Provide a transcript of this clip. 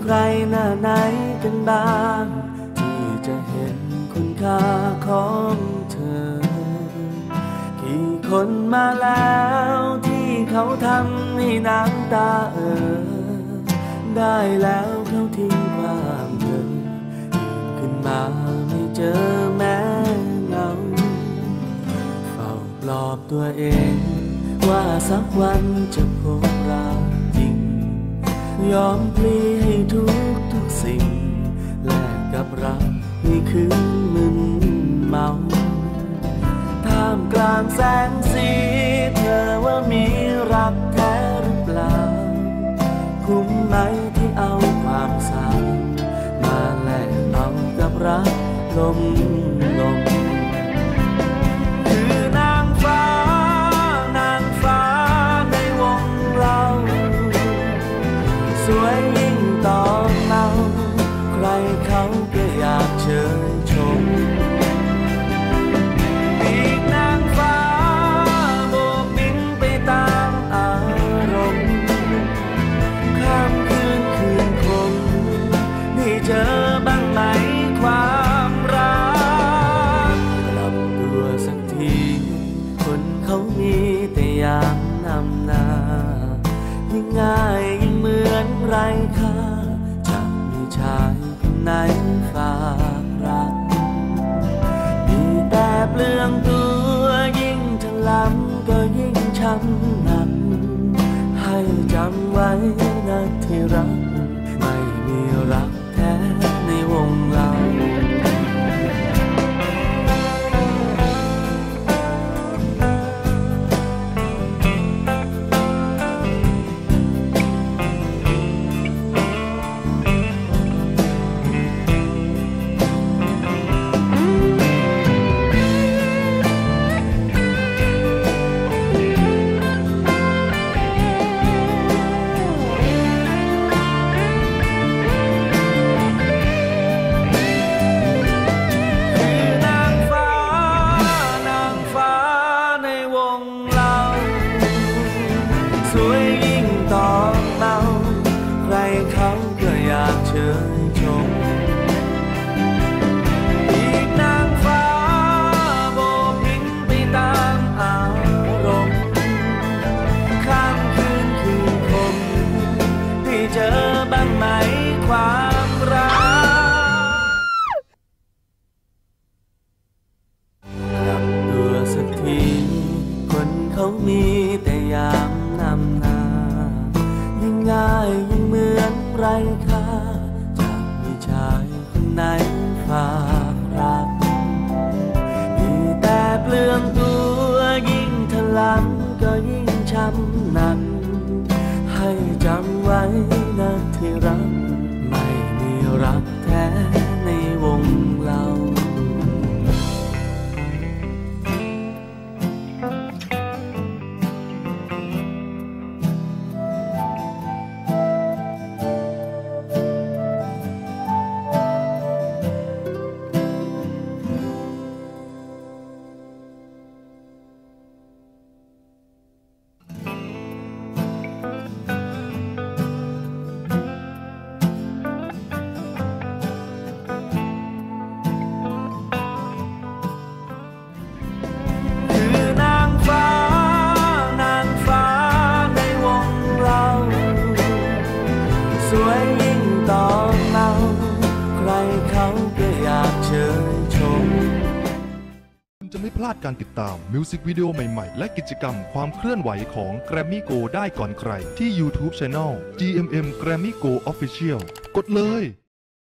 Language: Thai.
รหน้าไหนกันบ้างที่จะเห็นคุณค่าของเธอกี่คนมาแล้วที่เขาทำให้น้ำตาได้แล้วเขาทิ้งความเธอขึ้นมาไม่เจอแม้เงาเฝ้าปลอบตัวเองว่าสักวันจะพบรักจริงยอมพลีให้ทุกสิ่งแลกกับรักในคืนมึนเมาท่ามกลางแสงสีเธอว่ามีรักแท้หรือเปล่าคุ้มไหมที่เอาความเศร้ามาแลกเอากับรักลมคือนางฟ้าในวงเราสวยยิ่งตอนเมาใครเขาก็อยากเชยชมอีกนางฟ้าโบกบินไปตามอารมณ์ข้ามคืนคงได้เจอบ้างไหมความรักกลับตัวสักทีคนเขามีแต่ยามนำหน้ายิ่งง่ายยิ่งเหมือนไร้ค่าจะมีชายคนไหนฝากรักมีแต่เปลืองตัวยิ่งถลำก็ยิ่งช้ำหนักให้จำไว้นะที่รักไม่มีรักแท้ในวงเราสวยยิ่งตอนเมาใครเขาก็อยากเชยชมอีกนางฟ้าโบกบินไปตามอารมณ์ข้ามคืนคงได้เจอบ้างไหมความรักกลับตัวสักทีคนเขามีแต่ยามนำหน้ายิ่งง่ายยิ่งเหมือนไร้ค่าจะมีชายคนไหนฝากรักมีแต่เปลืองตัวยิ่งถลำก็ยิ่งช้ำหนักให้จำไว้นะที่รักไม่มีรักแท้ในวงเราสวยยิ่งตอนเมาใครเขาก็อยากเชยชมคุณจะไม่พลาดการติดตามมิวสิกวิดีโอใหม่ๆและกิจกรรมความเคลื่อนไหวของ Grammy Go ได้ก่อนใครที่ YouTube Channel GMM Grammy Go Official กดเลย